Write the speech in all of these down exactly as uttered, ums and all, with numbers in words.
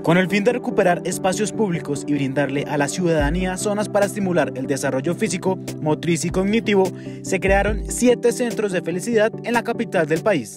Con el fin de recuperar espacios públicos y brindarle a la ciudadanía zonas para estimular el desarrollo físico, motriz y cognitivo, se crearon siete centros de felicidad en la capital del país.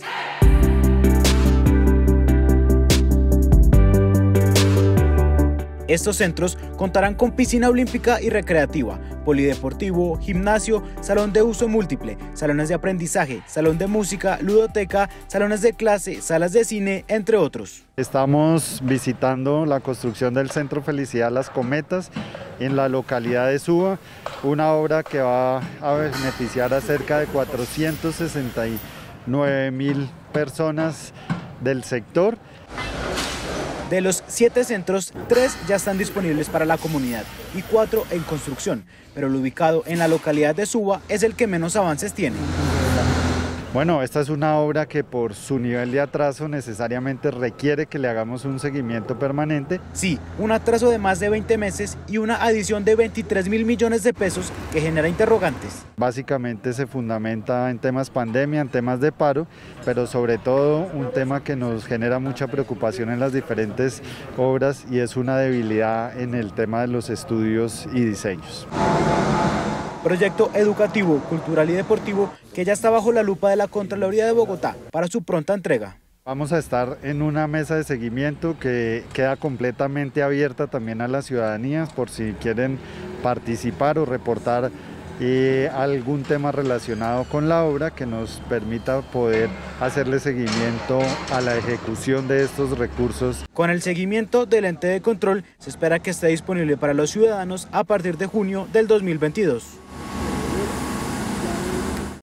Estos centros contarán con piscina olímpica y recreativa, polideportivo, gimnasio, salón de uso múltiple, salones de aprendizaje, salón de música, ludoteca, salones de clase, salas de cine, entre otros. Estamos visitando la construcción del Centro Felicidad Las Cometas en la localidad de Suba, una obra que va a beneficiar a cerca de cuatrocientas sesenta y nueve mil personas del sector. De los siete centros, tres ya están disponibles para la comunidad y cuatro en construcción, pero el ubicado en la localidad de Suba es el que menos avances tiene. Bueno, esta es una obra que por su nivel de atraso necesariamente requiere que le hagamos un seguimiento permanente. Sí, un atraso de más de veinte meses y una adición de veintitrés mil millones de pesos que genera interrogantes. Básicamente se fundamenta en temas pandemia, en temas de paro, pero sobre todo un tema que nos genera mucha preocupación en las diferentes obras y es una debilidad en el tema de los estudios y diseños. Proyecto educativo, cultural y deportivo que ya está bajo la lupa de la Contraloría de Bogotá para su pronta entrega. Vamos a estar en una mesa de seguimiento que queda completamente abierta también a la ciudadanía por si quieren participar o reportar eh, algún tema relacionado con la obra que nos permita poder hacerle seguimiento a la ejecución de estos recursos. Con el seguimiento del ente de control se espera que esté disponible para los ciudadanos a partir de junio del dos mil veintidós.